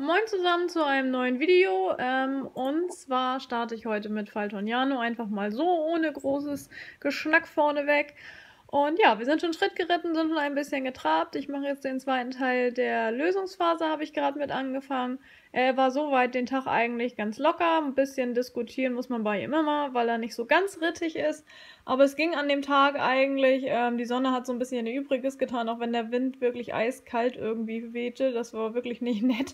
Moin zusammen zu einem neuen Video und zwar starte ich heute mit Faltoniano einfach mal so, ohne großes Geschnack vorneweg. Und ja, wir sind schon Schritt geritten, sind schon ein bisschen getrabt. Ich mache jetzt den zweiten Teil der Lösungsphase, habe ich gerade mit angefangen. Er war soweit den Tag eigentlich ganz locker. Ein bisschen diskutieren muss man bei ihm immer, weil er nicht so ganz rittig ist. Aber es ging an dem Tag eigentlich. Die Sonne hat so ein bisschen ihr Übriges getan, auch wenn der Wind wirklich eiskalt irgendwie wehte. Das war wirklich nicht nett.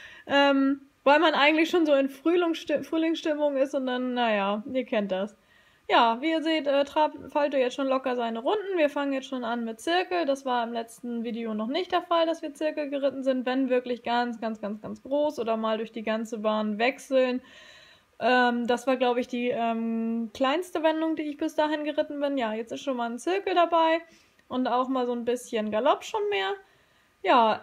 Weil man eigentlich schon so in Frühlingsstimmung ist und dann, naja, ihr kennt das. Ja, wie ihr seht, Falto jetzt schon locker seine Runden. Wir fangen jetzt schon an mit Zirkel. Das war im letzten Video noch nicht der Fall, dass wir Zirkel geritten sind. Wenn wirklich ganz groß oder mal durch die ganze Bahn wechseln. Das war, glaube ich, die kleinste Wendung, die ich bis dahin geritten bin. Ja, jetzt ist schon mal ein Zirkel dabei und auch mal so ein bisschen Galopp schon mehr. Ja,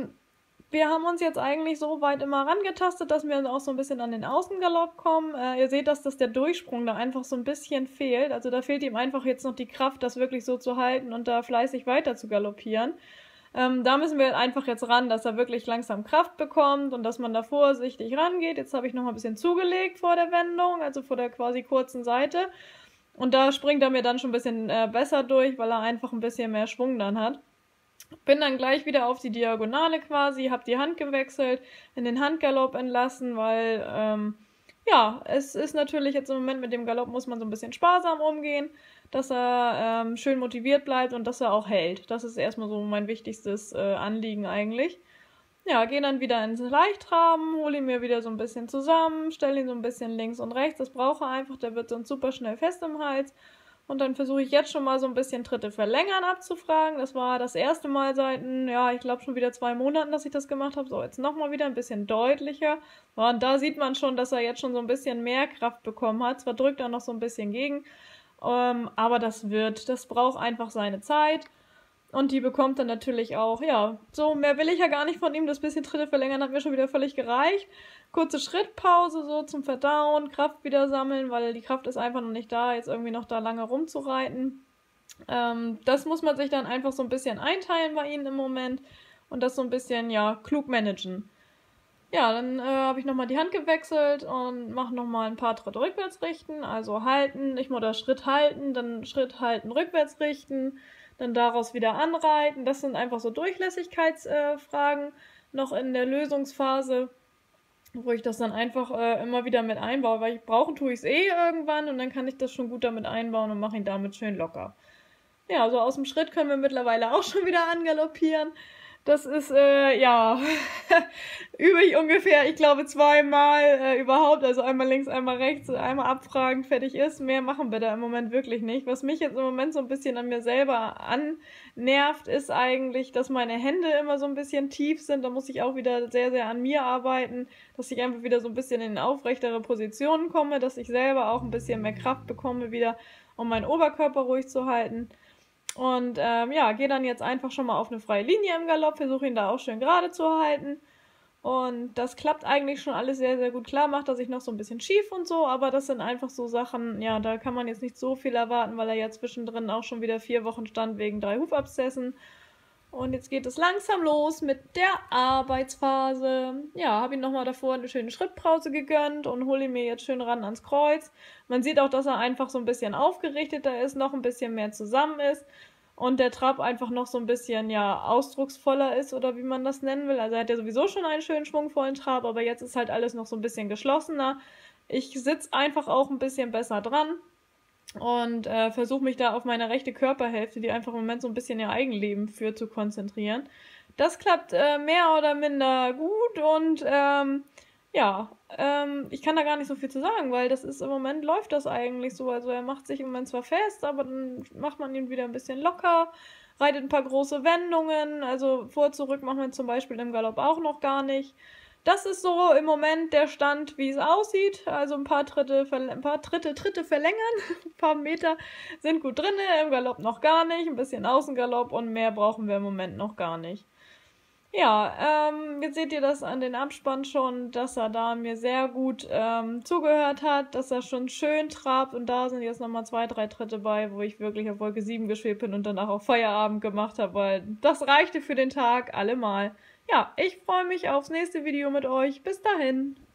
wir haben uns jetzt eigentlich so weit immer rangetastet, dass wir auch so ein bisschen an den Außengalopp kommen. Ihr seht, dass der Durchsprung da einfach so ein bisschen fehlt. Also da fehlt ihm einfach jetzt noch die Kraft, das wirklich so zu halten und da fleißig weiter zu galoppieren. Da müssen wir einfach jetzt ran, dass er wirklich langsam Kraft bekommt und dass man da vorsichtig rangeht. Jetzt habe ich noch mal ein bisschen zugelegt vor der Wendung, also vor der quasi kurzen Seite. Und da springt er mir dann schon ein bisschen besser durch, weil er einfach ein bisschen mehr Schwung dann hat. Bin dann gleich wieder auf die Diagonale quasi, habe die Hand gewechselt, in den Handgalopp entlassen, weil, ja, es ist natürlich jetzt im Moment mit dem Galopp muss man so ein bisschen sparsam umgehen, dass er schön motiviert bleibt und dass er auch hält. Das ist erstmal so mein wichtigstes Anliegen eigentlich. Ja, gehe dann wieder ins Leichttraben, hole ihn mir wieder so ein bisschen zusammen, stelle ihn so ein bisschen links und rechts. Das brauche er einfach, der wird sonst super schnell fest im Hals. Und dann versuche ich jetzt schon mal so ein bisschen Tritte verlängern abzufragen. Das war das erste Mal seit, ja, ich glaube schon wieder 2 Monaten, dass ich das gemacht habe. So, jetzt nochmal wieder ein bisschen deutlicher. Und da sieht man schon, dass er jetzt schon so ein bisschen mehr Kraft bekommen hat. Zwar drückt er noch so ein bisschen gegen, aber das braucht einfach seine Zeit. Und die bekommt dann natürlich auch, ja, so mehr will ich ja gar nicht von ihm. Das bisschen Tritte verlängern hat mir schon wieder völlig gereicht. Kurze Schrittpause so zum Verdauen, Kraft wieder sammeln, weil die Kraft ist einfach noch nicht da, jetzt irgendwie noch da lange rumzureiten. Das muss man sich dann einfach so ein bisschen einteilen bei ihnen im Moment und das so ein bisschen, ja, klug managen. Ja, dann habe ich nochmal die Hand gewechselt und mache nochmal ein paar Tritte rückwärts richten, also halten, oder Schritt halten, dann Schritt halten, rückwärts richten, dann daraus wieder anreiten. Das sind einfach so Durchlässigkeitsfragen noch in der Lösungsphase, wo ich das dann einfach immer wieder mit einbaue, weil brauchen tue ich es eh irgendwann und dann kann ich das schon gut damit einbauen und mache ihn damit schön locker. Ja, so aus dem Schritt können wir mittlerweile auch schon wieder angaloppieren. Das ist, ja, übe ich ungefähr, ich glaube, 2-mal überhaupt, also einmal links, einmal rechts, einmal abfragen, fertig ist. Mehr machen wir da im Moment wirklich nicht. Was mich jetzt im Moment so ein bisschen an mir selber annervt, ist eigentlich, dass meine Hände immer so ein bisschen tief sind. Da muss ich auch wieder sehr an mir arbeiten, dass ich einfach wieder so ein bisschen in aufrechtere Positionen komme, dass ich selber auch ein bisschen mehr Kraft bekomme wieder, um meinen Oberkörper ruhig zu halten. Und ja, gehe dann jetzt einfach schon mal auf eine freie Linie im Galopp, versuche ihn da auch schön gerade zu halten. Und das klappt eigentlich schon alles sehr gut. Klar macht er sich noch so ein bisschen schief und so, aber das sind einfach so Sachen, ja, da kann man jetzt nicht so viel erwarten, weil er ja zwischendrin auch schon wieder 4 Wochen stand wegen 3 Hufabszessen. Und jetzt geht es langsam los mit der Arbeitsphase. Ja, habe ihm nochmal davor eine schöne Schrittpause gegönnt und hole ihn mir jetzt schön ran ans Kreuz. Man sieht auch, dass er einfach so ein bisschen aufgerichteter ist, noch ein bisschen mehr zusammen ist und der Trab einfach noch so ein bisschen, ja, ausdrucksvoller ist oder wie man das nennen will. Also er hat ja sowieso schon einen schönen schwungvollen Trab, aber jetzt ist halt alles noch so ein bisschen geschlossener. Ich sitze einfach auch ein bisschen besser dran und versuche mich da auf meine rechte Körperhälfte, die einfach im Moment so ein bisschen ihr Eigenleben führt, zu konzentrieren. Das klappt mehr oder minder gut und ja, ich kann da gar nicht so viel zu sagen, weil das ist im Moment läuft das eigentlich so. Also er macht sich im Moment zwar fest, aber dann macht man ihn wieder ein bisschen locker, reitet ein paar große Wendungen, also vor, zurück macht man zum Beispiel im Galopp auch noch gar nicht. Das ist so im Moment der Stand, wie es aussieht. Also ein paar Tritte verlängern, ein paar Meter sind gut drin, im Galopp noch gar nicht, ein bisschen Außengalopp und mehr brauchen wir im Moment noch gar nicht. Ja, jetzt seht ihr das an den Abspann schon, dass er da mir sehr gut zugehört hat, dass er schon schön trabt und da sind jetzt nochmal 2-3 Tritte bei, wo ich wirklich auf Wolke 7 geschwebt bin und danach auch Feierabend gemacht habe, weil das reichte für den Tag allemal. Ja, ich freue mich aufs nächste Video mit euch. Bis dahin.